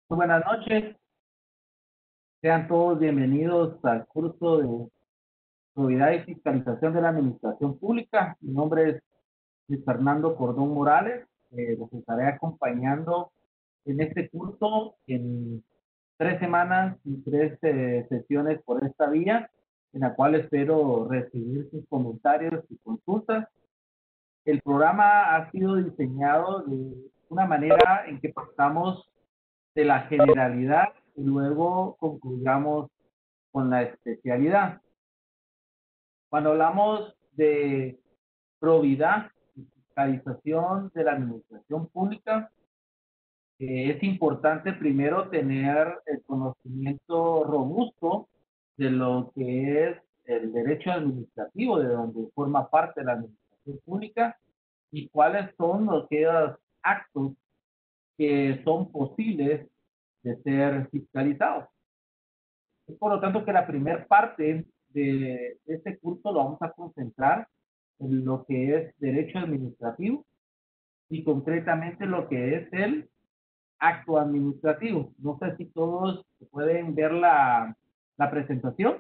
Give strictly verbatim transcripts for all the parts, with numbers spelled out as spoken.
Muy buenas noches, sean todos bienvenidos al curso de Probidad y Fiscalización de la Administración Pública. Mi nombre es Luis Fernando Cordón Morales, eh, los estaré acompañando en este curso en tres semanas y tres eh, sesiones por esta vía, en la cual espero recibir sus comentarios y consultas. El programa ha sido diseñado de una manera en que partamos de la generalidad y luego concluyamos con la especialidad. Cuando hablamos de probidad y fiscalización de la administración pública, eh, es importante primero tener el conocimiento robusto de lo que es el derecho administrativo, de donde forma parte la administración pública, y cuáles son los actos que son posibles de ser fiscalizados. Es por lo tanto que la primera parte de este curso lo vamos a concentrar en lo que es derecho administrativo y concretamente lo que es el acto administrativo. No sé si todos pueden ver la, la presentación.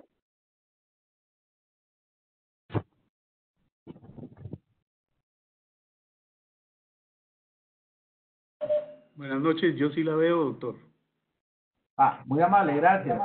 Buenas noches, yo sí la veo, doctor. Ah, muy amable, gracias.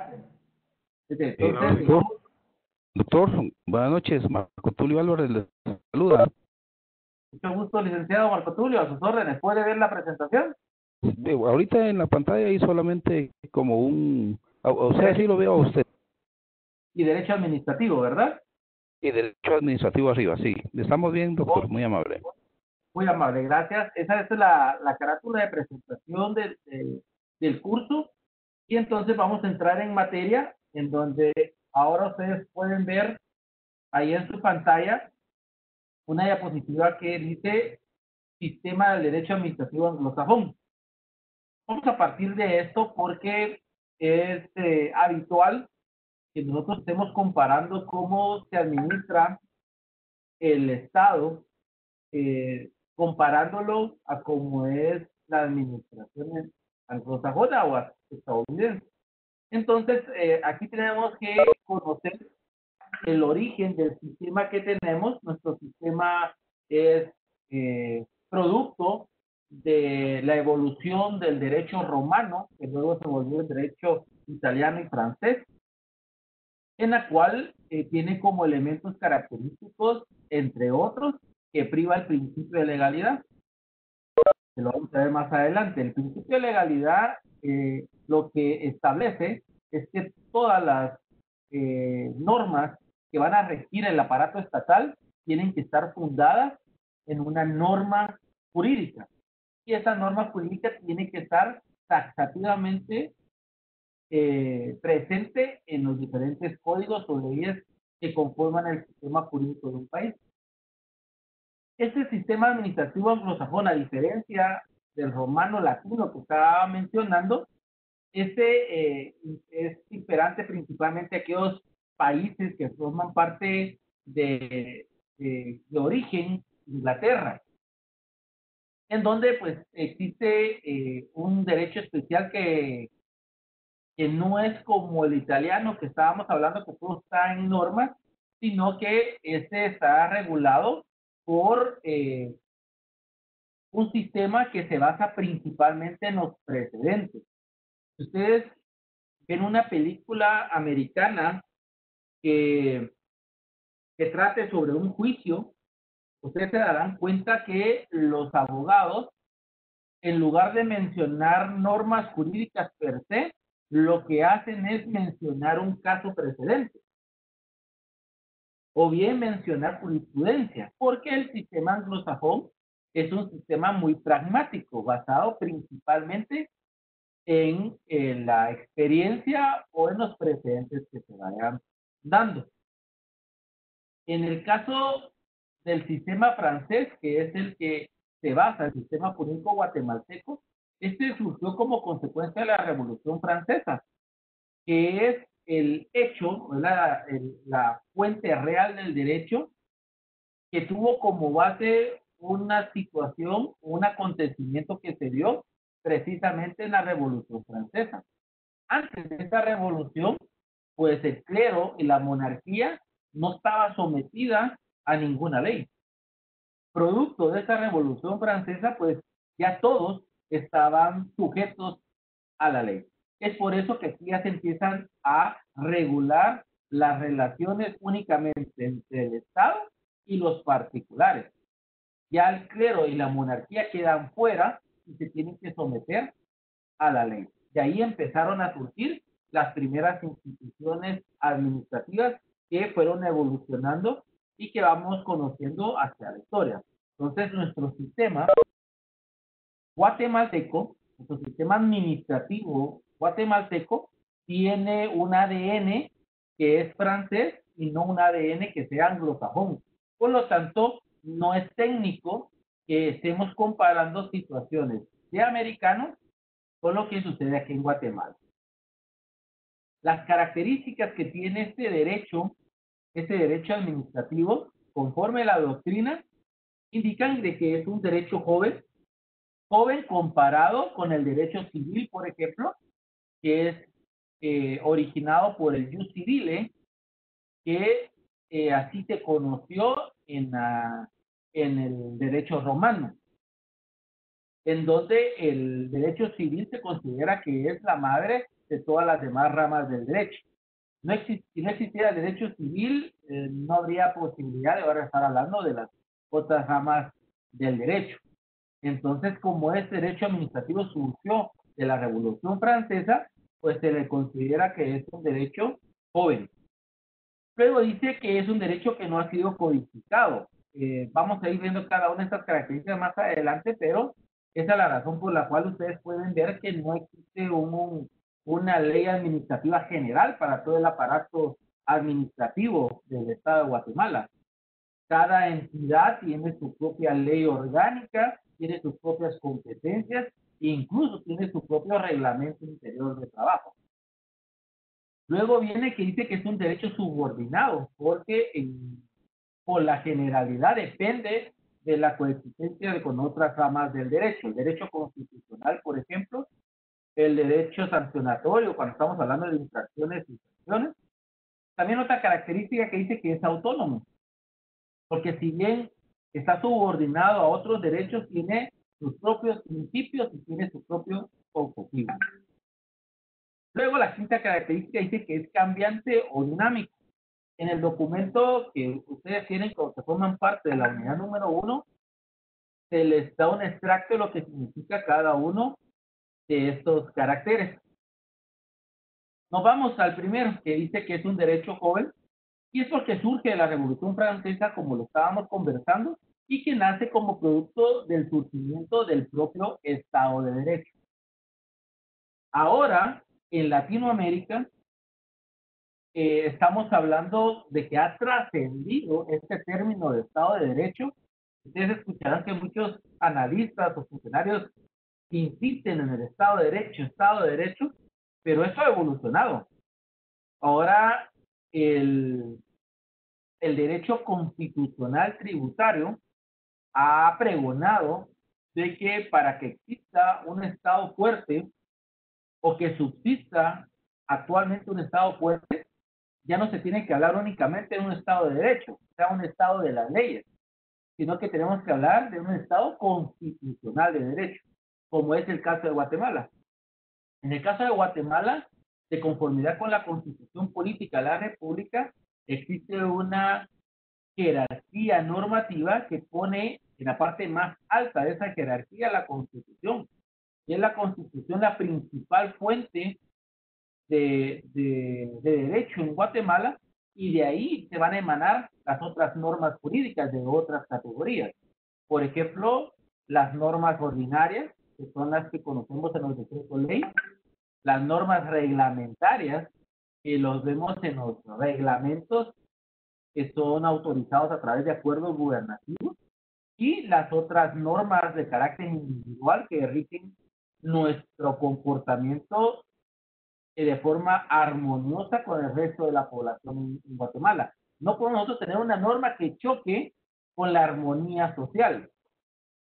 Eh, Entonces, doctor, doctor, buenas noches, Marco Tulio Álvarez le saluda. mucho gusto, licenciado Marco Tulio, a sus órdenes. ¿Puede ver la presentación? Eh, ahorita en la pantalla hay solamente como un, o, o sea, sí lo veo a usted. Y derecho administrativo, ¿verdad? Y derecho administrativo arriba, sí. Estamos bien, doctor, muy amable. Muy amable, gracias. Esa es la, la carátula de presentación del, del, del curso. Y entonces vamos a entrar en materia, en donde ahora ustedes pueden ver ahí en su pantalla una diapositiva que dice Sistema del Derecho Administrativo Anglosajón. Vamos a partir de esto porque es eh, habitual que nosotros estemos comparando cómo se administra el Estado, eh, comparándolo a cómo es la administración anglosajona o estadounidense. Entonces, eh, aquí tenemos que conocer el origen del sistema que tenemos. Nuestro sistema es eh, producto de la evolución del derecho romano, que luego se volvió el derecho italiano y francés, en la cual eh, tiene como elementos característicos, entre otros, que priva el principio de legalidad. Que lo vamos a ver más adelante. El principio de legalidad eh, lo que establece es que todas las eh, normas que van a regir el aparato estatal tienen que estar fundadas en una norma jurídica. Y esa norma jurídica tiene que estar taxativamente eh, presente en los diferentes códigos o leyes que conforman el sistema jurídico de un país. Este sistema administrativo anglosajón, a diferencia del romano latino que estaba mencionando, este eh, es imperante principalmente a aquellos países que forman parte de, de, de origen Inglaterra, en donde pues existe eh, un derecho especial que, que no es como el italiano que estábamos hablando, que todo está en normas, sino que este está regulado por eh, un sistema que se basa principalmente en los precedentes. Si ustedes ven una película americana que, que trate sobre un juicio, ustedes se darán cuenta que los abogados, en lugar de mencionar normas jurídicas per se, lo que hacen es mencionar un caso precedente o bien mencionar jurisprudencia, porque el sistema anglosajón es un sistema muy pragmático, basado principalmente en, en la experiencia o en los precedentes que se vayan dando. En el caso del sistema francés, que es el que se basa en el sistema jurídico guatemalteco, este surgió como consecuencia de la Revolución Francesa, que es el hecho, la, el, la fuente real del derecho, que tuvo como base una situación, un acontecimiento que se dio precisamente en la Revolución Francesa. Antes de esta revolución, pues el clero y la monarquía no estaba sometida a ninguna ley. Producto de esta Revolución Francesa, pues ya todos estaban sujetos a la ley. Es por eso que aquí ya se empiezan a regular las relaciones únicamente entre el Estado y los particulares. Ya el clero y la monarquía quedan fuera y se tienen que someter a la ley. De ahí empezaron a surgir las primeras instituciones administrativas que fueron evolucionando y que vamos conociendo hacia la historia. Entonces, nuestro sistema guatemalteco, nuestro sistema administrativo guatemalteco, tiene un A D N que es francés y no un A D N que sea anglosajón. Por lo tanto, no es técnico que estemos comparando situaciones de americanos con lo que sucede aquí en Guatemala. Las características que tiene este derecho, este derecho administrativo, conforme a la doctrina, indican de que es un derecho joven, joven comparado con el derecho civil, por ejemplo, que es eh, originado por el jus civile, que eh, así se conoció en, la, en el derecho romano, en donde el derecho civil se considera que es la madre de todas las demás ramas del derecho. No exist si no existiera el derecho civil, eh, no habría posibilidad de ahora estar hablando de las otras ramas del derecho. Entonces, como este derecho administrativo surgió de la Revolución Francesa, pues se le considera que es un derecho joven. Luego dice que es un derecho que no ha sido codificado. Eh, vamos a ir viendo cada una de estas características más adelante, pero esa es la razón por la cual ustedes pueden ver que no existe un, una ley administrativa general para todo el aparato administrativo del Estado de Guatemala. Cada entidad tiene su propia ley orgánica, tiene sus propias competencias e incluso tiene su propio reglamento interior de trabajo. Luego viene que dice que es un derecho subordinado, porque en, por la generalidad depende de la coexistencia de, con otras ramas del derecho. El derecho constitucional, por ejemplo, el derecho sancionatorio, cuando estamos hablando de infracciones y sanciones. También otra característica que dice que es autónomo, porque si bien está subordinado a otros derechos, tiene sus propios principios y tiene su propio objetivo. Luego, la quinta característica dice que es cambiante o dinámico. En el documento que ustedes tienen, que forman parte de la unidad número uno, se les da un extracto de lo que significa cada uno de estos caracteres. Nos vamos al primero, que dice que es un derecho joven, y es porque surge de la Revolución Francesa, como lo estábamos conversando, y que nace como producto del surgimiento del propio Estado de Derecho. Ahora, en Latinoamérica, eh, estamos hablando de que ha trascendido este término de Estado de Derecho. Ustedes escucharán que muchos analistas o funcionarios insisten en el Estado de Derecho, Estado de Derecho, pero esto ha evolucionado. Ahora, el, el derecho constitucional tributario ha pregonado de que para que exista un Estado fuerte o que subsista actualmente un Estado fuerte, ya no se tiene que hablar únicamente de un Estado de Derecho, o sea, un Estado de las leyes, sino que tenemos que hablar de un Estado constitucional de derecho, como es el caso de Guatemala. En el caso de Guatemala, de conformidad con la Constitución Política de la República, existe una jerarquía normativa que pone en la parte más alta de esa jerarquía la Constitución. Y es la Constitución la principal fuente de, de, de derecho en Guatemala, y de ahí se van a emanar las otras normas jurídicas de otras categorías. Por ejemplo, las normas ordinarias, que son las que conocemos en los decretos ley, las normas reglamentarias, que los vemos en los reglamentos que son autorizados a través de acuerdos gubernativos, y las otras normas de carácter individual que rigen nuestro comportamiento de forma armoniosa con el resto de la población en Guatemala. No podemos nosotros tener una norma que choque con la armonía social.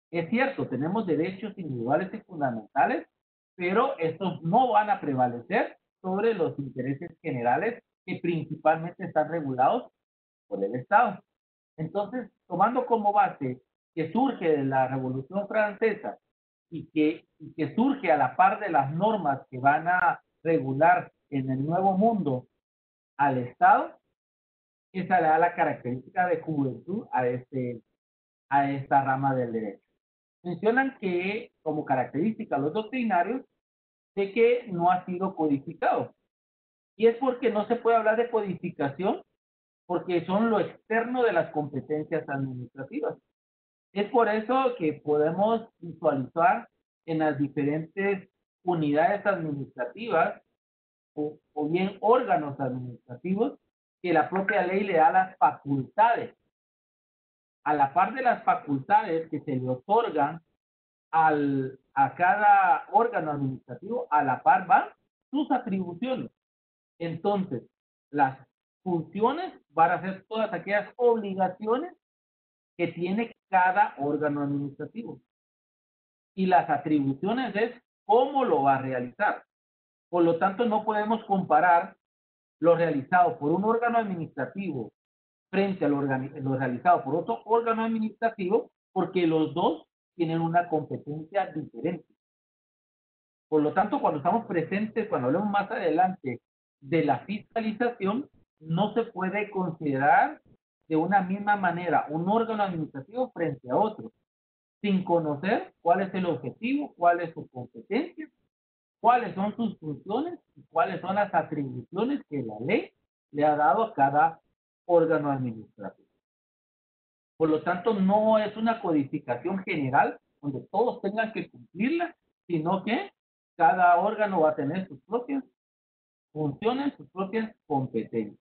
Es cierto, tenemos derechos individuales y fundamentales, pero estos no van a prevalecer sobre los intereses generales que principalmente están regulados por el Estado. Entonces, tomando como base que surge de la Revolución Francesa y que, y que surge a la par de las normas que van a regular en el Nuevo Mundo al Estado, esa le da la característica de juventud a, este, a esta rama del derecho. Mencionan que, como característica, los doctrinarios, de que no ha sido codificado. Y es porque no se puede hablar de codificación, porque son lo externo de las competencias administrativas. Es por eso que podemos visualizar en las diferentes unidades administrativas o, o bien órganos administrativos que la propia ley le da las facultades. A la par de las facultades que se le otorgan al, a cada órgano administrativo, a la par van sus atribuciones. Entonces, las funciones van a ser todas aquellas obligaciones que tiene cada órgano administrativo. Y las atribuciones es cómo lo va a realizar. Por lo tanto, no podemos comparar lo realizado por un órgano administrativo frente a lo, lo realizado por otro órgano administrativo, porque los dos tienen una competencia diferente. Por lo tanto, cuando estamos presentes, cuando hablemos más adelante de la fiscalización, no se puede considerar de una misma manera un órgano administrativo frente a otro, sin conocer cuál es el objetivo, cuál es su competencia, cuáles son sus funciones y cuáles son las atribuciones que la ley le ha dado a cada órgano administrativo. Por lo tanto, no es una codificación general donde todos tengan que cumplirla, sino que cada órgano va a tener sus propias funciones, sus propias competencias.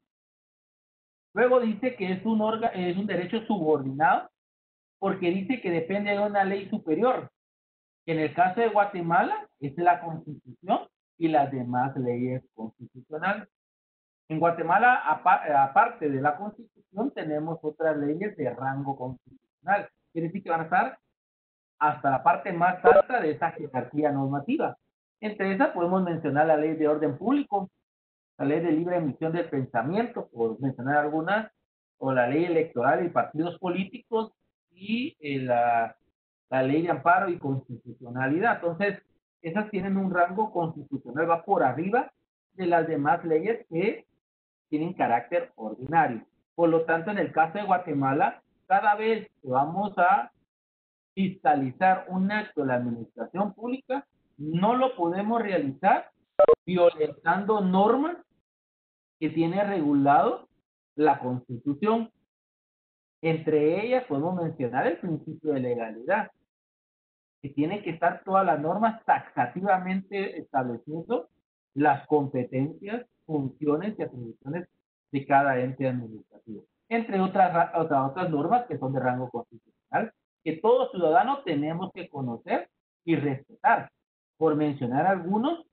Luego dice que es un, orga, es un derecho subordinado porque dice que depende de una ley superior. En el caso de Guatemala es la Constitución y las demás leyes constitucionales. En Guatemala, aparte de la Constitución, tenemos otras leyes de rango constitucional. Quiere decir que van a estar hasta la parte más alta de esa jerarquía normativa. Entre esas podemos mencionar la Ley de Orden Público, la Ley de Libre Emisión del Pensamiento, por mencionar algunas, o la Ley Electoral y Partidos Políticos, y eh, la, la Ley de Amparo y Constitucionalidad. Entonces, esas tienen un rango constitucional, va por arriba de las demás leyes que tienen carácter ordinario. Por lo tanto, en el caso de Guatemala, cada vez que vamos a fiscalizar un acto de la administración pública, no lo podemos realizar violentando normas que tiene regulado la Constitución. Entre ellas podemos mencionar el principio de legalidad, que tiene que estar todas las normas taxativamente estableciendo las competencias, funciones y atribuciones de cada ente administrativo, entre otras, otras, otras normas que son de rango constitucional, que todo ciudadano tenemos que conocer y respetar. Por mencionar algunos,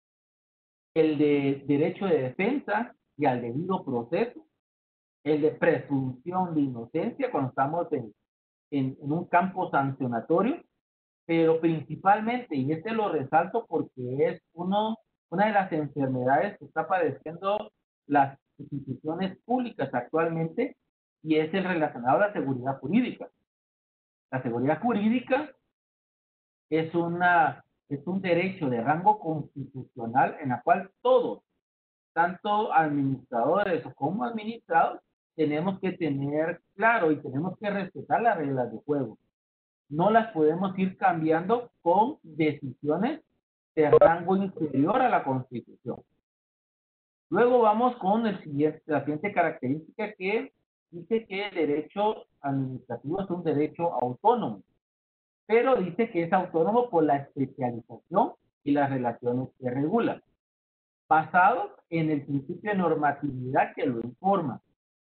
el de derecho de defensa y al debido proceso, el de presunción de inocencia cuando estamos en, en, en un campo sancionatorio, pero principalmente, y este lo resalto porque es uno, una de las enfermedades que está padeciendo las instituciones públicas actualmente, y es el relacionado a la seguridad jurídica. La seguridad jurídica es, una, es un derecho de rango constitucional en la cual todos, tanto administradores como administrados, tenemos que tener claro y tenemos que respetar las reglas de juego. No las podemos ir cambiando con decisiones de rango inferior a la Constitución. Luego vamos con el siguiente, la siguiente característica, que dice que el derecho administrativo es un derecho autónomo, pero dice que es autónomo por la especialización y las relaciones que regula, basado en el principio de normatividad que lo informa.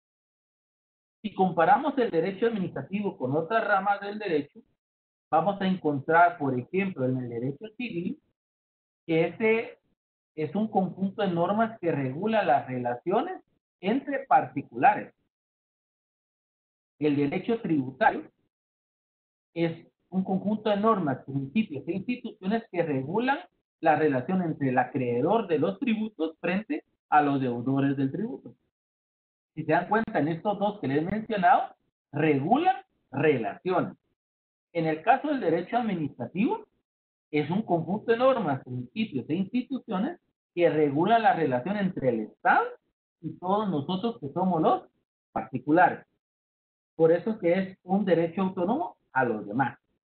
Si comparamos el derecho administrativo con otras ramas del derecho, vamos a encontrar, por ejemplo, en el derecho civil, que ese es un conjunto de normas que regula las relaciones entre particulares. El derecho tributario es un conjunto de normas, principios e instituciones que regulan la relación entre el acreedor de los tributos frente a los deudores del tributo. Si se dan cuenta, en estos dos que les he mencionado, regulan relaciones. En el caso del derecho administrativo, es un conjunto de normas, principios e instituciones que regulan la relación entre el Estado y todos nosotros que somos los particulares. Por eso que es un derecho autónomo a los demás.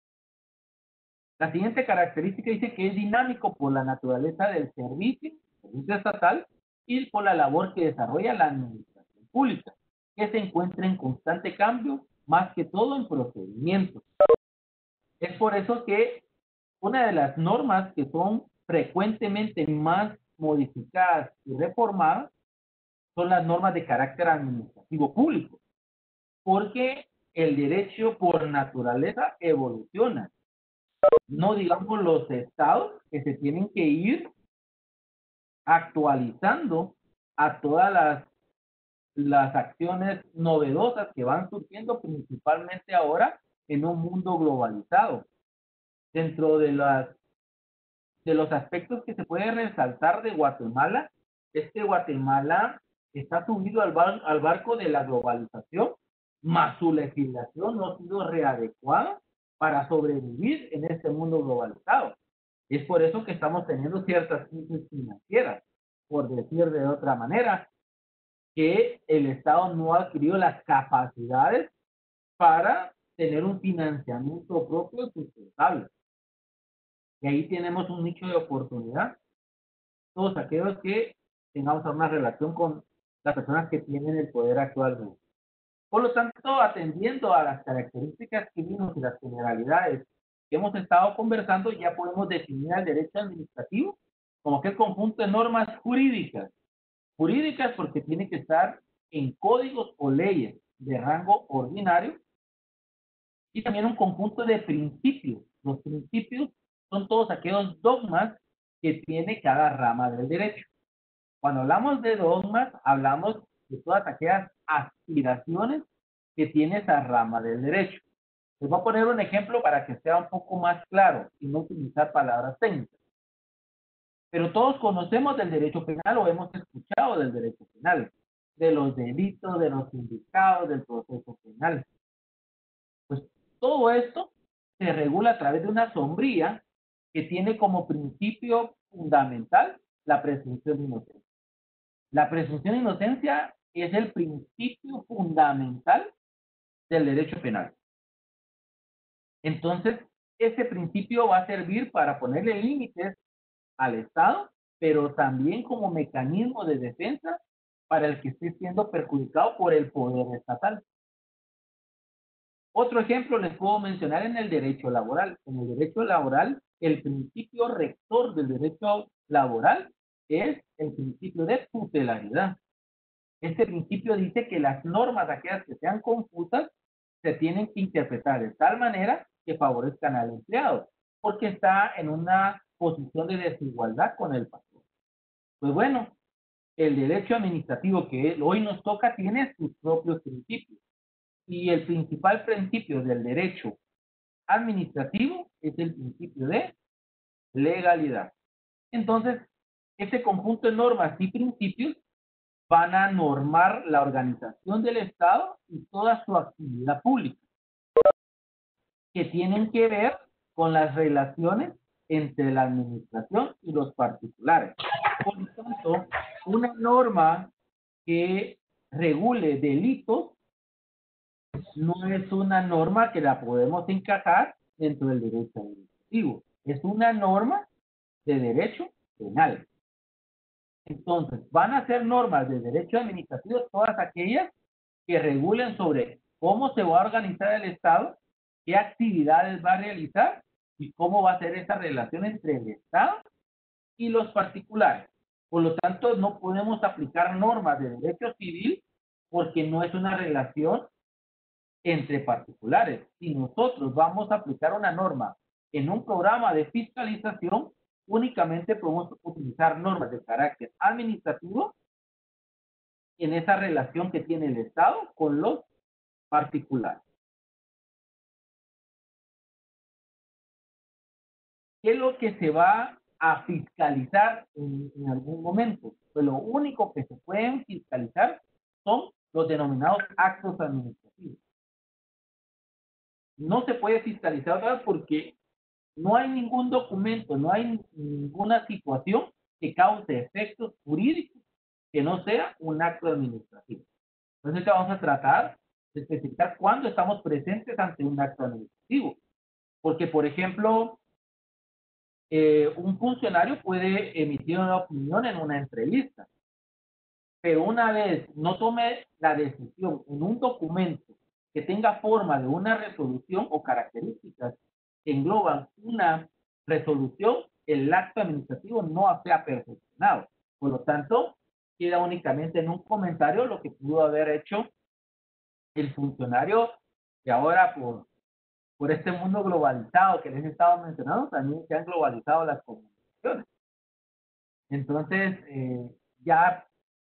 La siguiente característica dice que es dinámico por la naturaleza del servicio, servicio estatal, y por la labor que desarrolla la administración pública, que se encuentra en constante cambio, más que todo en procedimientos. Es por eso que una de las normas que son frecuentemente más modificadas y reformadas son las normas de carácter administrativo público, porque el derecho por naturaleza evoluciona. No digamos los estados que se tienen que ir actualizando a todas las, las acciones novedosas que van surgiendo principalmente ahora en un mundo globalizado. Dentro de, las, de los aspectos que se puede resaltar de Guatemala, es que Guatemala está subido al, bar, al barco de la globalización, más su legislación no ha sido readecuada para sobrevivir en este mundo globalizado. Es por eso que estamos teniendo ciertas crisis financieras, por decir de otra manera, que el Estado no ha adquirido las capacidades para tener un financiamiento propio sustentable. Y ahí tenemos un nicho de oportunidad. Todos aquellos que tengamos una relación con las personas que tienen el poder actual. Por lo tanto, atendiendo a las características que vimos y las generalidades que hemos estado conversando, ya podemos definir el derecho administrativo como que el conjunto de normas jurídicas. Jurídicas porque tiene que estar en códigos o leyes de rango ordinario, y también un conjunto de principios. Los principios son todos aquellos dogmas que tiene cada rama del derecho. Cuando hablamos de dogmas, hablamos de todas aquellas aspiraciones que tiene esa rama del derecho. Les voy a poner un ejemplo para que sea un poco más claro y no utilizar palabras técnicas. Pero todos conocemos del derecho penal o hemos escuchado del derecho penal, de los delitos, de los sindicados, del proceso penal. Pues todo esto se regula a través de una sombría que tiene como principio fundamental la presunción de inocencia. La presunción de inocencia es el principio fundamental del derecho penal. Entonces, ese principio va a servir para ponerle límites al Estado, pero también como mecanismo de defensa para el que esté siendo perjudicado por el poder estatal. Otro ejemplo les puedo mencionar en el derecho laboral. En el derecho laboral, el principio rector del derecho laboral es el principio de tutelaridad. Este principio dice que las normas, aquellas que sean confusas, se tienen que interpretar de tal manera que favorezcan al empleado, porque está en una posición de desigualdad con el patrón. Pues bueno, el derecho administrativo que hoy nos toca tiene sus propios principios. Y el principal principio del derecho administrativo es el principio de legalidad. Entonces, este conjunto de normas y principios van a normar la organización del Estado y toda su actividad pública, que tienen que ver con las relaciones entre la administración y los particulares. Por lo tanto, una norma que regule delitos no es una norma que la podemos encajar dentro del derecho administrativo. Es una norma de derecho penal. Entonces, van a ser normas de derecho administrativo todas aquellas que regulen sobre cómo se va a organizar el Estado, qué actividades va a realizar y cómo va a ser esa relación entre el Estado y los particulares. Por lo tanto, no podemos aplicar normas de derecho civil porque no es una relación entre particulares. Si nosotros vamos a aplicar una norma en un programa de fiscalización, únicamente podemos utilizar normas de carácter administrativo en esa relación que tiene el Estado con los particulares. ¿qué es lo que se va a fiscalizar en, en algún momento? Pues lo único que se pueden fiscalizar son los denominados actos administrativos. No se puede fiscalizar nada porque no hay ningún documento, no hay ninguna situación que cause efectos jurídicos que no sea un acto administrativo. Entonces vamos a tratar de especificar cuándo estamos presentes ante un acto administrativo. Porque, por ejemplo, eh, un funcionario puede emitir una opinión en una entrevista, pero una vez no tome la decisión en un documento que tenga forma de una resolución o características que engloban una resolución, el acto administrativo no se ha perfeccionado. Por lo tanto, queda únicamente en un comentario lo que pudo haber hecho el funcionario, que ahora por, por este mundo globalizado que les he estado mencionando, también se han globalizado las comunicaciones. Entonces, eh, ya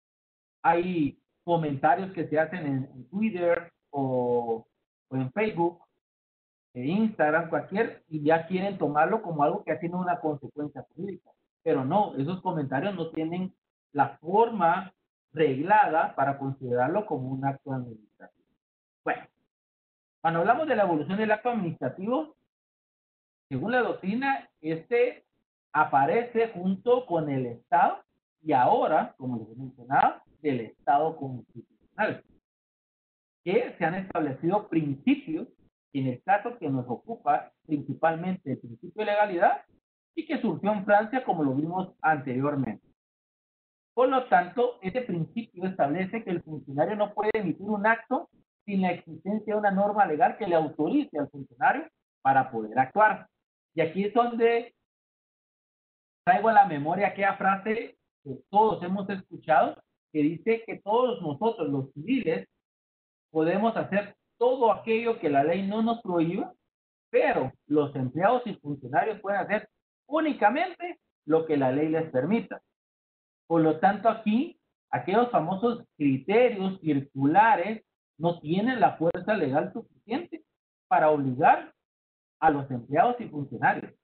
hay comentarios que se hacen en, en Twitter o, o en Facebook, en Instagram, cualquier, y ya quieren tomarlo como algo que tiene una consecuencia jurídica. Pero no, esos comentarios no tienen la forma reglada para considerarlo como un acto administrativo. Bueno, cuando hablamos de la evolución del acto administrativo, según la doctrina, este aparece junto con el Estado y ahora, como les mencionaba, del Estado constitucional, que se han establecido principios, en el caso que nos ocupa principalmente el principio de legalidad, y que surgió en Francia como lo vimos anteriormente. Por lo tanto, este principio establece que el funcionario no puede emitir un acto sin la existencia de una norma legal que le autorice al funcionario para poder actuar. Y aquí es donde traigo a la memoria aquella frase que todos hemos escuchado, que dice que todos nosotros, los civiles, podemos hacer todo aquello que la ley no nos prohíba, pero los empleados y funcionarios pueden hacer únicamente lo que la ley les permita. Por lo tanto, aquí, aquellos famosos criterios circulares no tienen la fuerza legal suficiente para obligar a los empleados y funcionarios,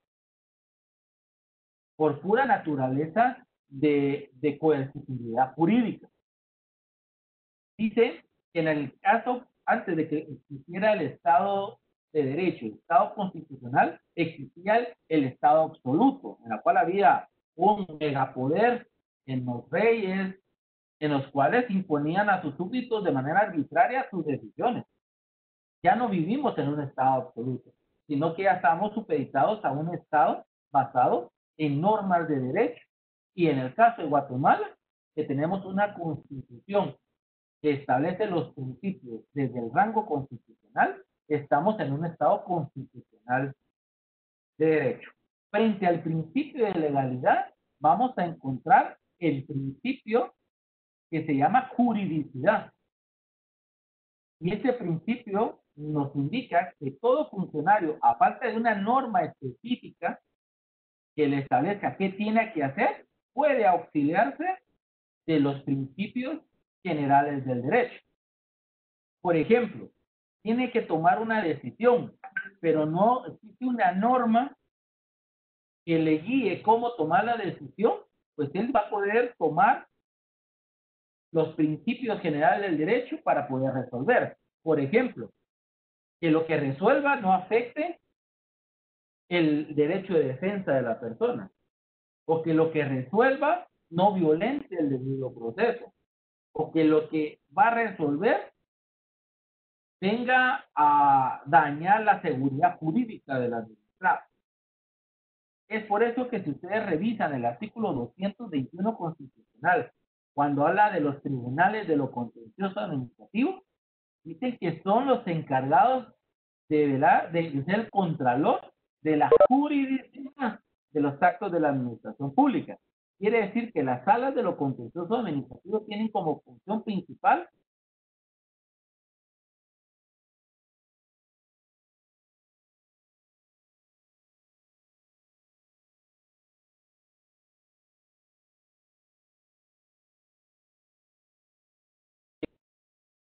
por pura naturaleza de, de coercitividad jurídica. Dice que en el caso, antes de que existiera el Estado de Derecho, el Estado constitucional, existía el, el Estado absoluto, en el cual había un megapoder en los reyes, en los cuales imponían a sus súbditos de manera arbitraria sus decisiones. Ya no vivimos en un Estado absoluto, sino que ya estamos supeditados a un Estado basado en normas de derecho. Y en el caso de Guatemala, que tenemos una constitución que establece los principios desde el rango constitucional, estamos en un Estado constitucional de derecho. Frente al principio de legalidad, vamos a encontrar el principio que se llama juridicidad. Y ese principio nos indica que todo funcionario, a falta de una norma específica que le establezca qué tiene que hacer, puede auxiliarse de los principios generales del derecho. Por ejemplo, tiene que tomar una decisión, pero no existe una norma que le guíe cómo tomar la decisión, pues él va a poder tomar los principios generales del derecho para poder resolver. Por ejemplo, que lo que resuelva no afecte el derecho de defensa de la persona, o que lo que resuelva no violente el debido proceso, o que lo que va a resolver venga a dañar la seguridad jurídica del administrado. Es por eso que si ustedes revisan el artículo doscientos veintiuno constitucional, cuando habla de los tribunales de lo contencioso administrativo, dicen que son los encargados de velar, de, de ser el contralor de la jurisdicción de los actos de la administración pública. Quiere decir que las salas de lo contencioso administrativo tienen como función principal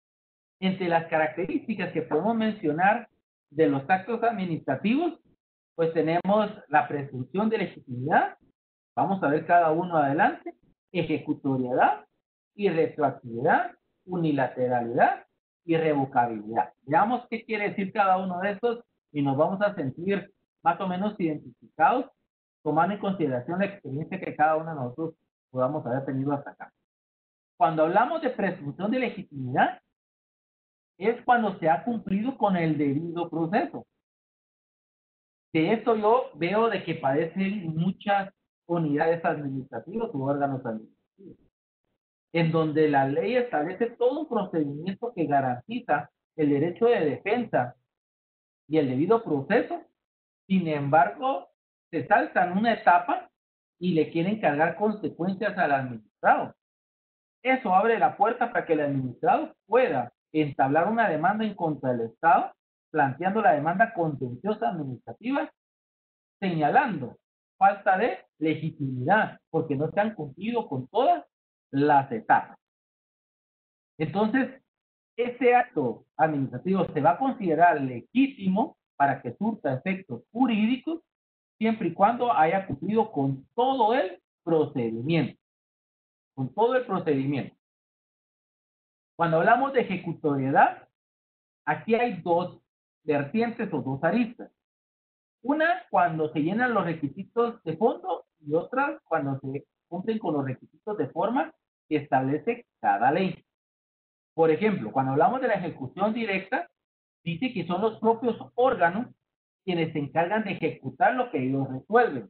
entre las características que podemos mencionar de los actos administrativos, pues tenemos la presunción de legitimidad, vamos a ver cada uno adelante, ejecutoriedad y retroactividad, unilateralidad y revocabilidad. Veamos qué quiere decir cada uno de estos y nos vamos a sentir más o menos identificados, tomando en consideración la experiencia que cada uno de nosotros podamos haber tenido hasta acá. Cuando hablamos de presunción de legitimidad, es cuando se ha cumplido con el debido proceso. De esto yo veo de que padecen muchas unidades administrativas u órganos administrativos, en donde la ley establece todo un procedimiento que garantiza el derecho de defensa y el debido proceso. Sin embargo, se saltan una etapa y le quieren cargar consecuencias al administrado. Eso abre la puerta para que el administrado pueda entablar una demanda en contra del Estado, planteando la demanda contenciosa administrativa, señalando falta de legitimidad, porque no se han cumplido con todas las etapas. Entonces, ese acto administrativo se va a considerar legítimo para que surta efectos jurídicos, siempre y cuando haya cumplido con todo el procedimiento. Con todo el procedimiento. Cuando hablamos de ejecutoriedad, aquí hay dos vertientes o dos aristas. Una, cuando se llenan los requisitos de fondo, y otra, cuando se cumplen con los requisitos de forma que establece cada ley. Por ejemplo, cuando hablamos de la ejecución directa, dice que son los propios órganos quienes se encargan de ejecutar lo que ellos resuelven.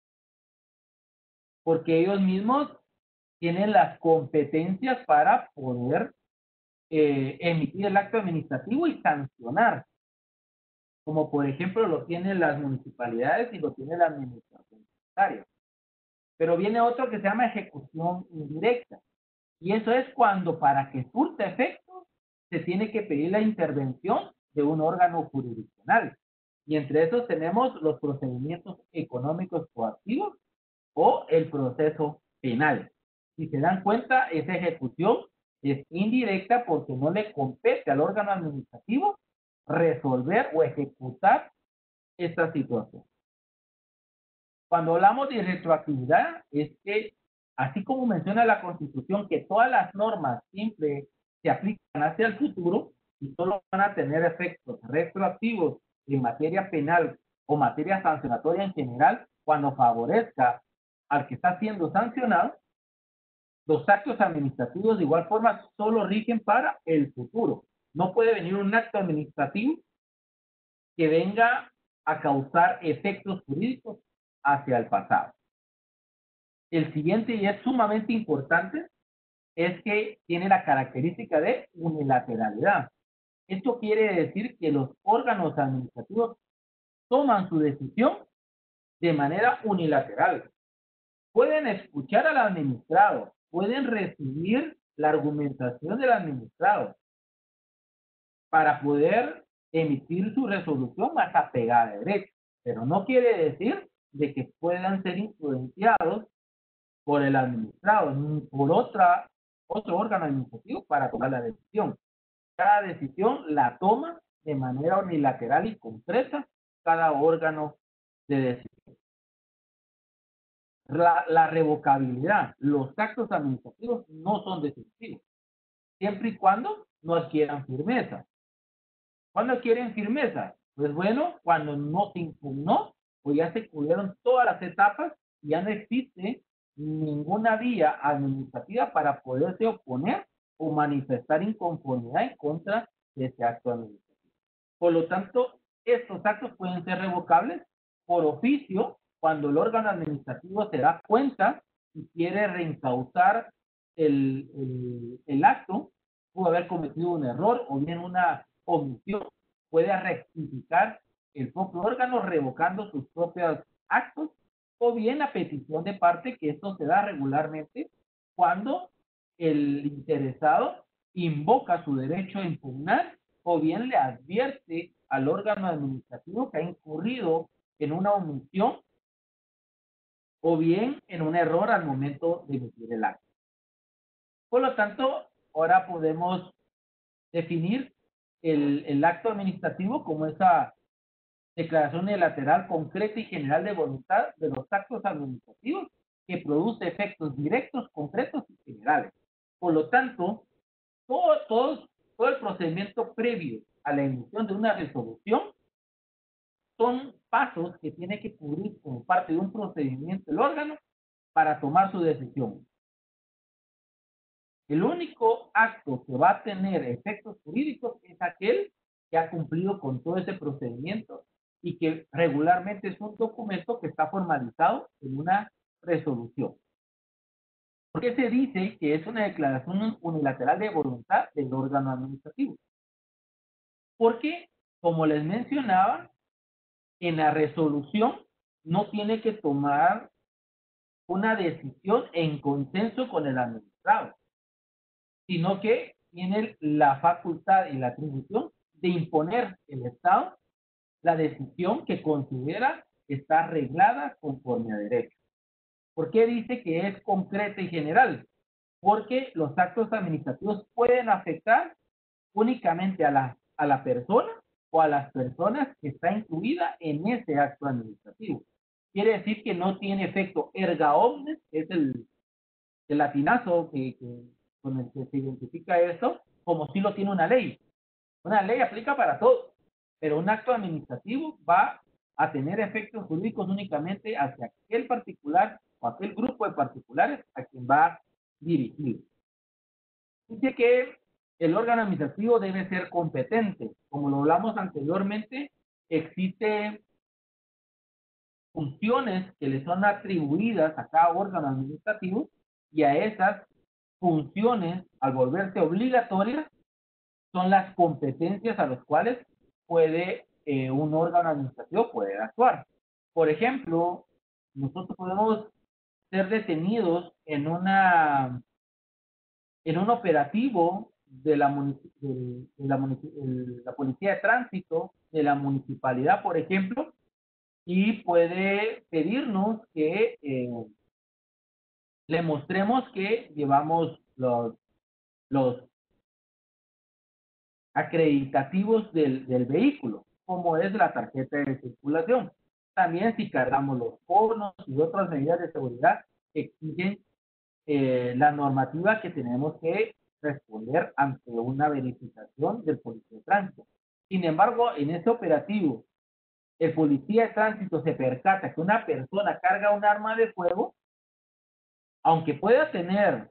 Porque ellos mismos tienen las competencias para poder eh, emitir el acto administrativo y sancionar. Como por ejemplo lo tienen las municipalidades y lo tiene la administración tributaria. Pero viene otro que se llama ejecución indirecta. Y eso es cuando para que surta efecto se tiene que pedir la intervención de un órgano jurisdiccional. Y entre esos tenemos los procedimientos económicos coactivos o el proceso penal. Si se dan cuenta, esa ejecución es indirecta porque no le compete al órgano administrativo resolver o ejecutar esta situación. Cuando hablamos de retroactividad, es que, así como menciona la Constitución, que todas las normas siempre se aplican hacia el futuro y solo van a tener efectos retroactivos en materia penal o materia sancionatoria en general cuando favorezca al que está siendo sancionado, los actos administrativos de igual forma solo rigen para el futuro. No puede venir un acto administrativo que venga a causar efectos jurídicos hacia el pasado. El siguiente, y es sumamente importante, es que tiene la característica de unilateralidad. Esto quiere decir que los órganos administrativos toman su decisión de manera unilateral. Pueden escuchar al administrado, pueden recibir la argumentación del administrado para poder emitir su resolución más apegada a derecho, pero no quiere decir de que puedan ser influenciados por el administrado ni por otra, otro órgano administrativo para tomar la decisión. Cada decisión la toma de manera unilateral y concreta cada órgano de decisión. La, la revocabilidad, los actos administrativos no son decisivos, siempre y cuando no adquieran firmeza. ¿Cuándo adquieren firmeza? Pues bueno, cuando no se impugnó o ya se cubrieron todas las etapas y ya no existe ninguna vía administrativa para poderse oponer o manifestar inconformidad en contra de ese acto administrativo. Por lo tanto, estos actos pueden ser revocables por oficio cuando el órgano administrativo se da cuenta y quiere reencauzar el, el, el acto, pudo haber cometido un error o bien una omisión, puede rectificar el propio órgano revocando sus propios actos, o bien a petición de parte, que esto se da regularmente cuando el interesado invoca su derecho a impugnar o bien le advierte al órgano administrativo que ha incurrido en una omisión o bien en un error al momento de emitir el acto. Por lo tanto, ahora podemos definir el, el acto administrativo como esa Declaración unilateral concreta y general de voluntad de los actos administrativos que produce efectos directos, concretos y generales. Por lo tanto, todo, todo, todo el procedimiento previo a la emisión de una resolución son pasos que tiene que cubrir como parte de un procedimiento el órgano para tomar su decisión. El único acto que va a tener efectos jurídicos es aquel que ha cumplido con todo ese procedimiento y que regularmente es un documento que está formalizado en una resolución. ¿Por qué se dice que es una declaración unilateral de voluntad del órgano administrativo? Porque, como les mencionaba, en la resolución no tiene que tomar una decisión en consenso con el administrado, sino que tiene la facultad y la atribución de imponer el Estado la decisión que considera que está arreglada conforme a derecho. ¿Por qué dice que es concreta y general? Porque los actos administrativos pueden afectar únicamente a la, a la persona o a las personas que está incluida en ese acto administrativo. Quiere decir que no tiene efecto erga omnes, que es el, el latinazo que, que, con el que se identifica esto, como si lo tiene una ley. Una ley aplica para todo, pero un acto administrativo va a tener efectos jurídicos únicamente hacia aquel particular o aquel grupo de particulares a quien va dirigido. Dice que el órgano administrativo debe ser competente. Como lo hablamos anteriormente, existen funciones que le son atribuidas a cada órgano administrativo y a esas funciones, al volverse obligatorias, son las competencias a las cuales puede eh, un órgano administrativo poder actuar. Por ejemplo, nosotros podemos ser detenidos en una en un operativo de la, de, de la, de la Policía de Tránsito de la municipalidad, por ejemplo, y puede pedirnos que eh, le mostremos que llevamos los, los acreditativos del, del vehículo, como es la tarjeta de circulación. También si cargamos los conos y otras medidas de seguridad que exigen eh, la normativa que tenemos que responder ante una verificación del policía de tránsito. Sin embargo, en este operativo, el policía de tránsito se percata que una persona carga un arma de fuego, aunque pueda tener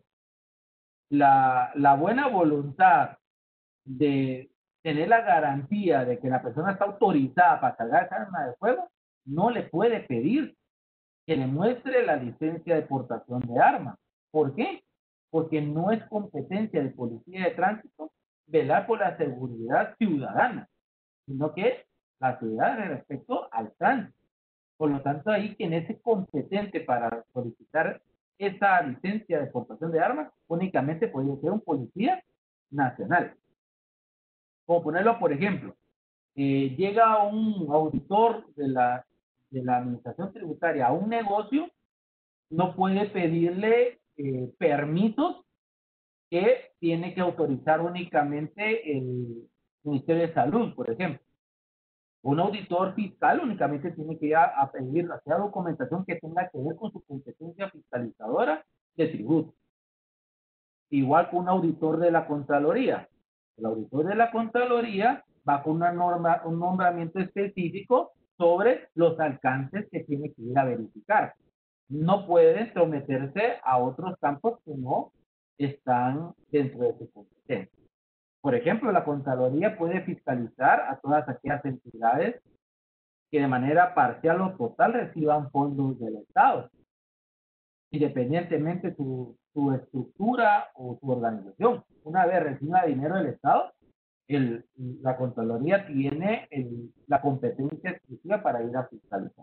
la, la buena voluntad de tener la garantía de que la persona está autorizada para cargar esa arma de fuego, no le puede pedir que le muestre la licencia de portación de armas. ¿Por qué? Porque no es competencia de policía de tránsito velar por la seguridad ciudadana, sino que la seguridad respecto al tránsito. Por lo tanto, ahí quien es competente para solicitar esa licencia de portación de armas únicamente puede ser un policía nacional. Como ponerlo, por ejemplo, eh, llega un auditor de la, de la administración tributaria a un negocio, no puede pedirle eh, permisos que tiene que autorizar únicamente el Ministerio de Salud, por ejemplo. Un auditor fiscal únicamente tiene que ir a, a pedir hacia documentación que tenga que ver con su competencia fiscalizadora de tributos. Igual que un auditor de la Contraloría. El auditor de la Contraloría va con una norma, un nombramiento específico sobre los alcances que tiene que ir a verificar. No pueden someterse a otros campos que no están dentro de su competencia. Por ejemplo, la Contraloría puede fiscalizar a todas aquellas entidades que de manera parcial o total reciban fondos del Estado, independientemente de su, su estructura o su organización. Una vez reciba dinero del Estado, el, la Contraloría tiene el, la competencia exclusiva para ir a fiscalizar.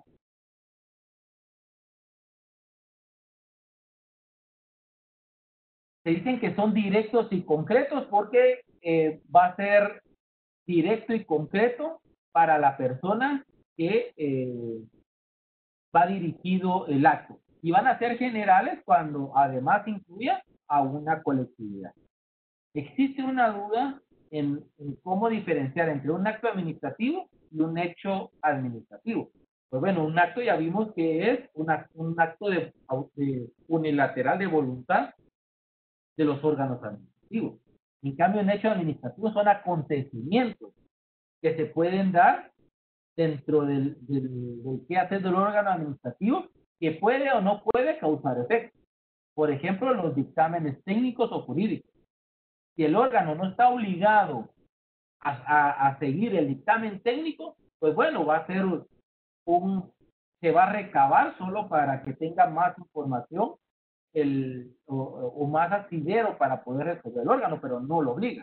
Se dicen que son directos y concretos porque eh, va a ser directo y concreto para la persona que eh, va dirigido el acto. Y van a ser generales cuando además incluya a una colectividad. Existe una duda en, en cómo diferenciar entre un acto administrativo y un hecho administrativo. Pues bueno, un acto ya vimos que es una, un acto de, de unilateral de voluntad de los órganos administrativos. En cambio, un hecho administrativo son acontecimientos que se pueden dar dentro del, del, del quehacer del órgano administrativo que puede o no puede causar efecto. Por ejemplo, los dictámenes técnicos o jurídicos. Si el órgano no está obligado a, a, a seguir el dictamen técnico, pues bueno, va a ser un, se va a recabar solo para que tenga más información el, o, o más asidero para poder resolver el órgano, pero no lo obliga.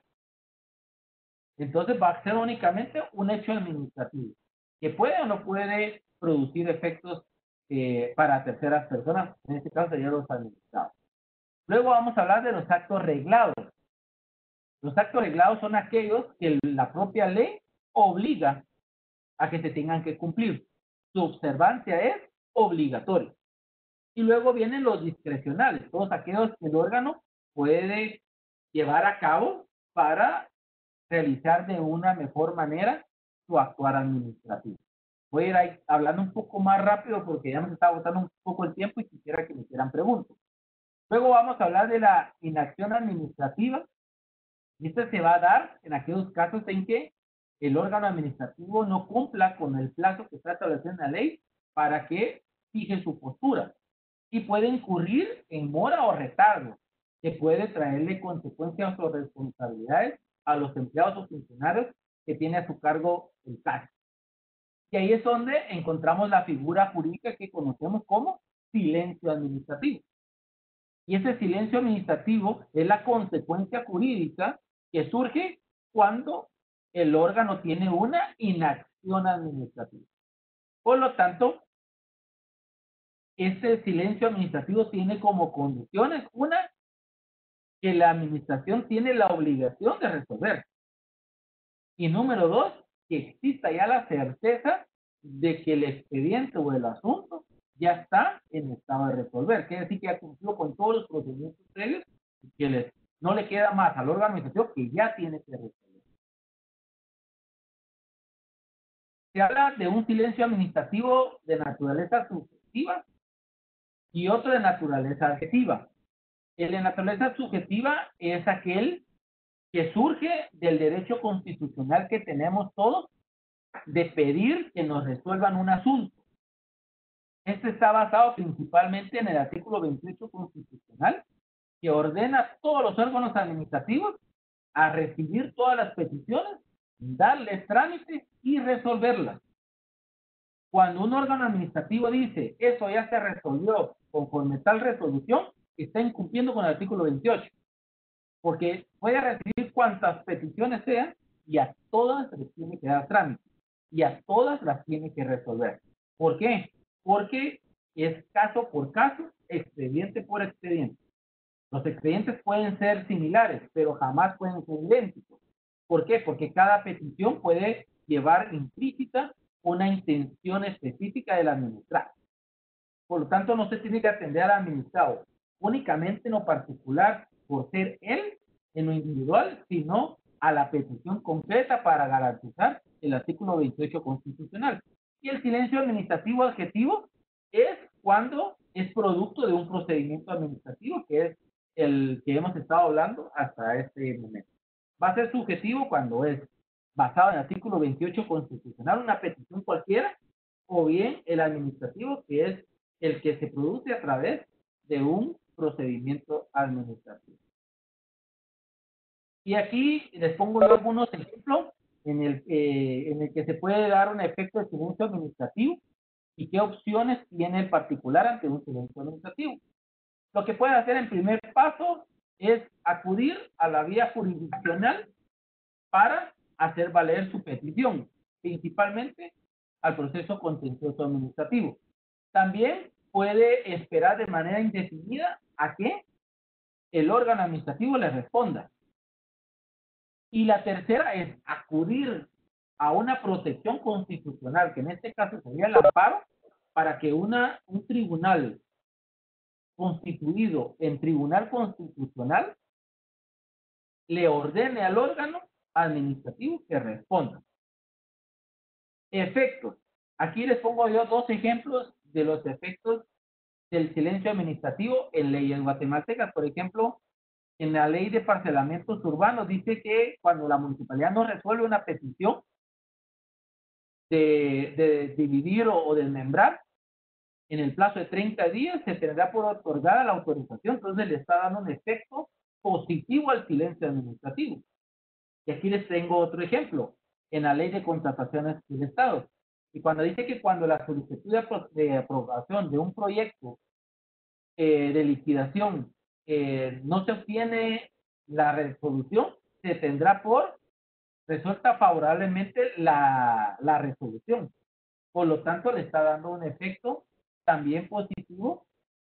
Entonces va a ser únicamente un hecho administrativo, que puede o no puede producir efectos eh, para terceras personas, en este caso serían los administrados. Luego vamos a hablar de los actos reglados. Los actos reglados son aquellos que la propia ley obliga a que se tengan que cumplir. Su observancia es obligatoria. Y luego vienen los discrecionales, todos aquellos que el órgano puede llevar a cabo para realizar de una mejor manera su actuar administrativo. Voy a ir ahí hablando un poco más rápido porque ya nos está agotando un poco el tiempo y quisiera que me hicieran preguntas. Luego vamos a hablar de la inacción administrativa. Y esta se va a dar en aquellos casos en que el órgano administrativo no cumpla con el plazo que está establecido en la ley para que fije su postura. Y puede incurrir en mora o retardo, que puede traerle consecuencias o responsabilidades a los empleados o funcionarios que tiene a su cargo el caso. Y ahí es donde encontramos la figura jurídica que conocemos como silencio administrativo. Y ese silencio administrativo es la consecuencia jurídica que surge cuando el órgano tiene una inacción administrativa. Por lo tanto, este silencio administrativo tiene como condiciones una, que la administración tiene la obligación de resolver. Y número dos, que exista ya la certeza de que el expediente o el asunto ya está en estado de resolver. Quiere decir que ya cumplió con todos los procedimientos previos y que les, no le queda más al órgano administrativo que ya tiene que resolver. Se habla de un silencio administrativo de naturaleza subjetiva y otro de naturaleza adjetiva. El de naturaleza subjetiva es aquel que surge del derecho constitucional que tenemos todos de pedir que nos resuelvan un asunto. Este está basado principalmente en el artículo veintiocho constitucional, que ordena a todos los órganos administrativos a recibir todas las peticiones, darles trámite y resolverlas. Cuando un órgano administrativo dice, eso ya se resolvió conforme tal resolución, está incumpliendo con el artículo veintiocho. Porque puede recibir cuantas peticiones sean y a todas les tiene que dar trámite. Y a todas las tiene que resolver. ¿Por qué? Porque es caso por caso, expediente por expediente. Los expedientes pueden ser similares, pero jamás pueden ser idénticos. ¿Por qué? Porque cada petición puede llevar implícita una intención específica del administrado. Por lo tanto, no se tiene que atender al administrado únicamente en lo particular por ser él en lo individual, sino a la petición concreta para garantizar el artículo veintiocho constitucional. Y el silencio administrativo adjetivo es cuando es producto de un procedimiento administrativo, que es el que hemos estado hablando hasta este momento. Va a ser subjetivo cuando es basado en el artículo veintiocho constitucional, una petición cualquiera, o bien el administrativo, que es el que se produce a través de un procedimiento administrativo. Y aquí les pongo yo algunos ejemplos en el, eh, en el que se puede dar un efecto de silencio administrativo y qué opciones tiene el particular ante un silencio administrativo. Lo que puede hacer en primer paso es acudir a la vía jurisdiccional para hacer valer su petición, principalmente al proceso contencioso administrativo. También puede esperar de manera indefinida a que el órgano administrativo le responda. Y la tercera es acudir a una protección constitucional, que en este caso sería el amparo, para que una, un tribunal constituido en tribunal constitucional le ordene al órgano administrativo que responda. Efectos. Aquí les pongo yo dos ejemplos de los efectos del silencio administrativo en leyes guatemaltecas. Por ejemplo, en la ley de parcelamientos urbanos dice que cuando la municipalidad no resuelve una petición de, de dividir o, o desmembrar, en el plazo de treinta días se tendrá por otorgada la autorización. Entonces le está dando un efecto positivo al silencio administrativo. Y aquí les tengo otro ejemplo, en la ley de contrataciones del Estado. Y cuando dice que cuando la solicitud de, apro de aprobación de un proyecto eh, de liquidación eh, no se obtiene la resolución, se tendrá por resuelta favorablemente la, la resolución. Por lo tanto, le está dando un efecto también positivo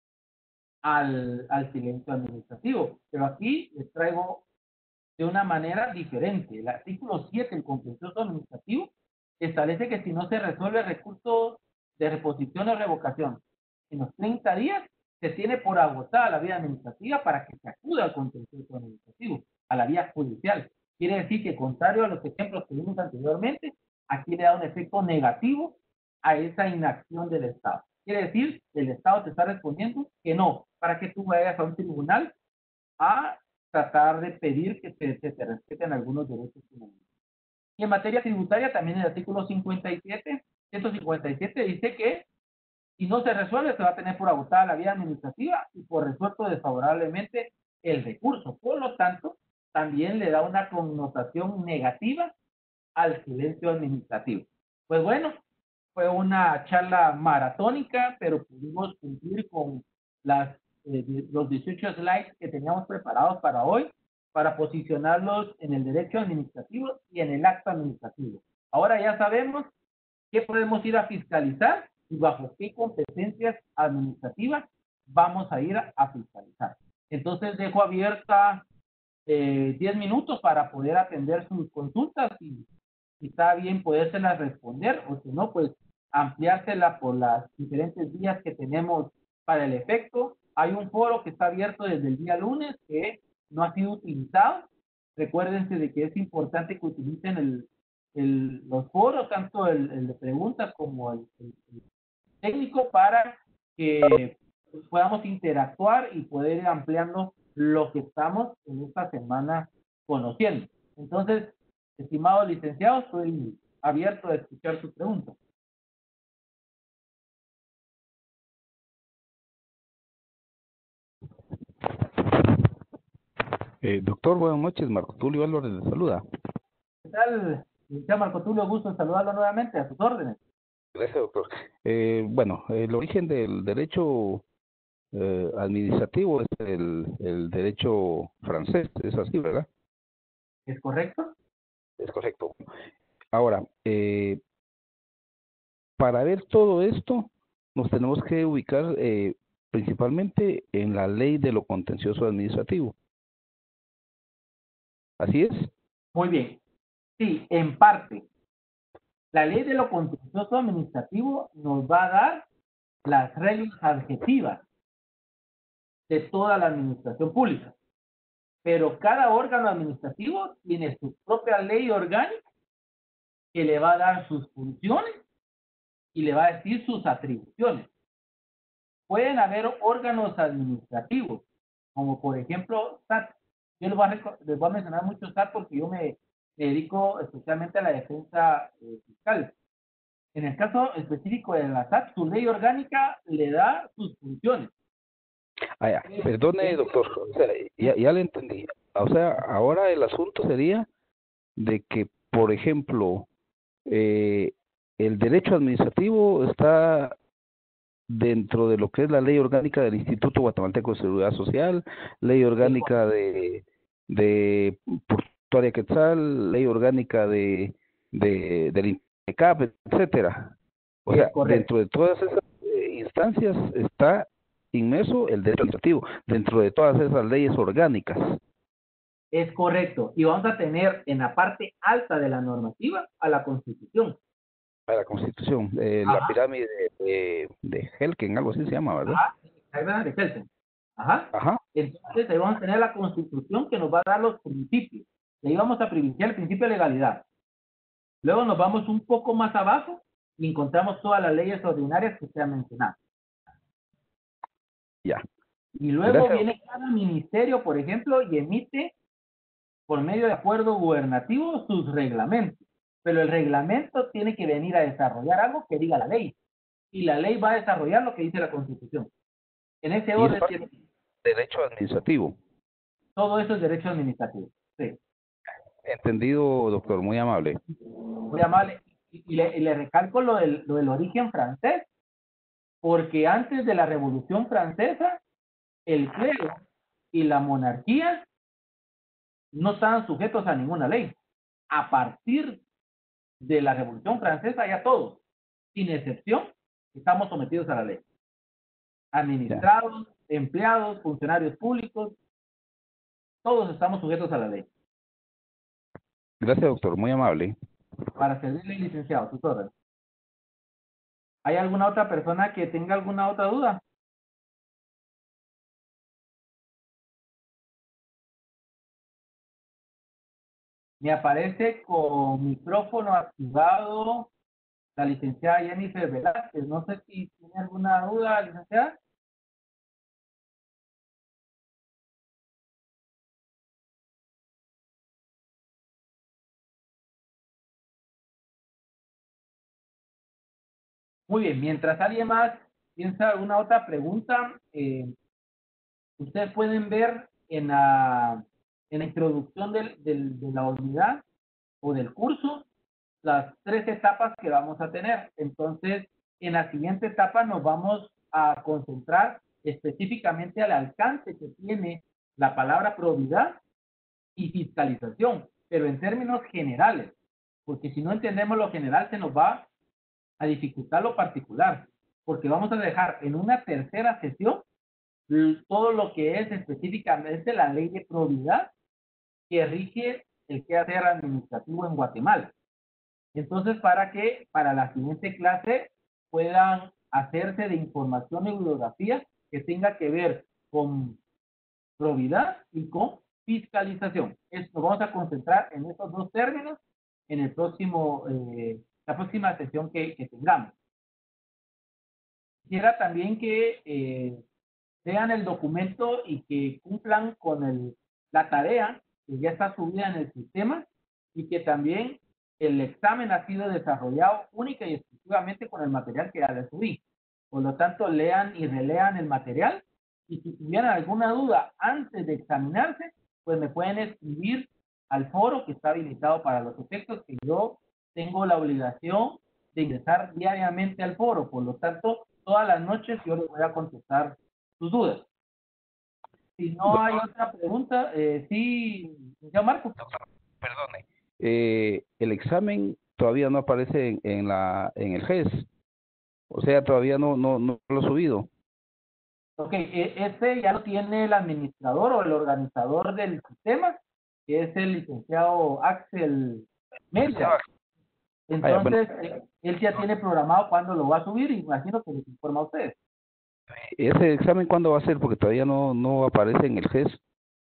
al, al silencio administrativo. Pero aquí les traigo de una manera diferente. El artículo siete del contencioso administrativo establece que si no se resuelve el recurso de reposición o revocación en los treinta días, se tiene por agotada la vía administrativa para que se acuda al contencioso administrativo, a la vía judicial. Quiere decir que, contrario a los ejemplos que vimos anteriormente, aquí le da un efecto negativo a esa inacción del Estado. Quiere decir que el Estado te está respondiendo que no, para que tú vayas a un tribunal a tratar de pedir que se, se te respeten algunos derechos humanos. Y en materia tributaria, también el artículo cincuenta y siete, ciento cincuenta y siete dice que si no se resuelve, se va a tener por agotada la vía administrativa y por resuelto desfavorablemente el recurso. Por lo tanto, también le da una connotación negativa al silencio administrativo. Pues bueno, fue una charla maratónica, pero pudimos cumplir con las, eh, los dieciocho slides que teníamos preparados para hoy, para posicionarlos en el derecho administrativo y en el acto administrativo. Ahora ya sabemos qué podemos ir a fiscalizar y bajo qué competencias administrativas vamos a ir a, a fiscalizar. Entonces dejo abierta eh, diez minutos para poder atender sus consultas y si está bien podérselas responder, o si no, pues ampliársela por las diferentes vías que tenemos para el efecto. Hay un foro que está abierto desde el día lunes que no ha sido utilizado. Recuérdense de que es importante que utilicen el, el, los foros, tanto el, el de preguntas como el, el, el técnico, para que podamos interactuar y poder ir ampliando lo que estamos en esta semana conociendo. Entonces, estimados licenciados, estoy abierto a escuchar sus preguntas. Eh, doctor, buenas noches. Marco Tulio Álvarez le saluda. ¿Qué tal, licenciado Marco Tulio? Gusto en saludarlo nuevamente, a sus órdenes. Gracias, doctor. Eh, bueno, el origen del derecho eh, administrativo es el, el derecho francés, es así, ¿verdad? ¿Es correcto? Es correcto. Ahora, eh, para ver todo esto, nos tenemos que ubicar eh, principalmente en la ley de lo contencioso administrativo. ¿Así es? Muy bien. Sí, en parte. La ley de lo contencioso administrativo nos va a dar las reglas adjetivas de toda la administración pública. Pero cada órgano administrativo tiene su propia ley orgánica que le va a dar sus funciones y le va a decir sus atribuciones. Pueden haber órganos administrativos, como por ejemplo S A T. Yo les voy a, les voy a mencionar mucho S A T porque yo me, me dedico especialmente a la defensa eh, fiscal. En el caso específico de la S A T, su ley orgánica le da sus funciones. Ah, ya. Perdone, doctor, o sea, ya, ya le entendí. O sea, ahora el asunto sería de que, por ejemplo, eh, el derecho administrativo está dentro de lo que es la ley orgánica del Instituto Guatemalteco de Seguridad Social, ley orgánica de, de Portuaria Quetzal, ley orgánica de, de del INPECAP, etcétera. O sea, dentro de todas esas eh, instancias está inmerso el derecho administrativo, dentro de todas esas leyes orgánicas. Es correcto. Y vamos a tener en la parte alta de la normativa a la Constitución. A la Constitución, eh, la pirámide de, de, de Helken, algo así se llama, ¿verdad? Ajá, la pirámide de Helken. Ajá. Ajá. Entonces ahí vamos a tener la Constitución que nos va a dar los principios. Y ahí vamos a privilegiar el principio de legalidad, Luego nos vamos un poco más abajo y encontramos todas las leyes ordinarias que se han mencionado. Ya. Y luego Gracias. viene cada ministerio, por ejemplo, y emite por medio de acuerdo gubernativo sus reglamentos. Pero el reglamento tiene que venir a desarrollar algo que diga la ley. Y la ley va a desarrollar lo que dice la Constitución. En ese Y orden eso tiene derecho administrativo. todo eso es derecho administrativo. Sí. Entendido, doctor, muy amable. Muy amable. Y, y le, y le recalco lo del, lo del origen francés, porque antes de la Revolución Francesa, el clero y la monarquía no estaban sujetos a ninguna ley. A partir de la Revolución Francesa, ya todos, sin excepción, estamos sometidos a la ley. Administrados, empleados, funcionarios públicos, todos estamos sujetos a la ley. Gracias, doctor, muy amable. Para servirle, licenciado, sus órdenes. ¿Hay alguna otra persona que tenga alguna otra duda? Me aparece con micrófono activado la licenciada Jennifer Velázquez. No sé si tiene alguna duda, licenciada. Muy bien, mientras alguien más piensa alguna otra pregunta, eh, ustedes pueden ver en la, en la introducción del, del, de la unidad o del curso las tres etapas que vamos a tener. Entonces, en la siguiente etapa nos vamos a concentrar específicamente al alcance que tiene la palabra probidad y fiscalización, pero en términos generales, porque si no entendemos lo general se nos va a dificultar lo particular, porque vamos a dejar en una tercera sesión todo lo que es específicamente la ley de probidad que rige el quehacer administrativo en Guatemala. Entonces, para que para la siguiente clase puedan hacerse de información y bibliografía que tenga que ver con probidad y con fiscalización. Esto vamos a concentrar en estos dos términos en el próximo, eh, la próxima sesión que, que tengamos. Quisiera también que eh, vean el documento y que cumplan con el, la tarea que ya está subida en el sistema y que también el examen ha sido desarrollado única y exclusivamente con el material que ya les subí. Por lo tanto, lean y relean el material y si tuvieran alguna duda antes de examinarse, pues me pueden escribir al foro que está habilitado para los efectos que yo tengo la obligación de ingresar diariamente al foro. Por lo tanto, todas las noches yo les voy a contestar sus dudas. Si no hay otra pregunta, eh, sí, ya Marco. Perdone. Eh, el examen todavía no aparece en, en la en el G E S, o sea, todavía no no no lo he subido. Ok, este ya lo tiene el administrador o el organizador del sistema, que es el licenciado Axel Mesa. Entonces, ah, ya, bueno. Él ya tiene programado cuándo lo va a subir y imagino que les informa a ustedes. ¿Ese examen cuándo va a ser? Porque todavía no, no aparece en el G E S.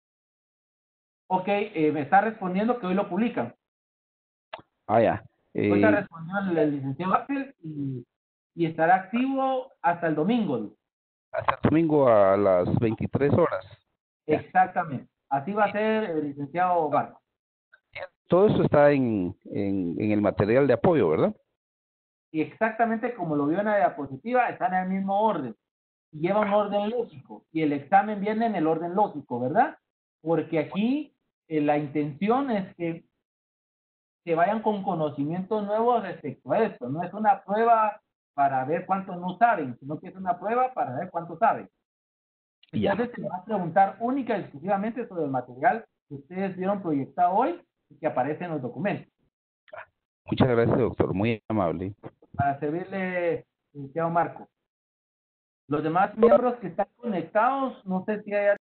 Ok, eh, me está respondiendo que hoy lo publican. Ah, ya. Eh, hoy está respondiendo el, el licenciado Axel y, y estará activo hasta el domingo. Hasta el domingo a las veintitrés horas. Exactamente. Así va a ser el licenciado Barco. Todo eso está en, en, en el material de apoyo, ¿verdad? Y exactamente como lo vio en la diapositiva, está en el mismo orden. Lleva un orden lógico. Y el examen viene en el orden lógico, ¿verdad? Porque aquí eh, la intención es que se vayan con conocimientos nuevos respecto a esto. No es una prueba para ver cuánto no saben, sino que es una prueba para ver cuánto saben. Entonces se va a preguntar única y exclusivamente sobre el material que ustedes vieron proyectado hoy y que aparece en los documentos. Muchas gracias, doctor. Muy amable. Para servirle, licenciado Marco. Los demás miembros que están conectados, no sé si hay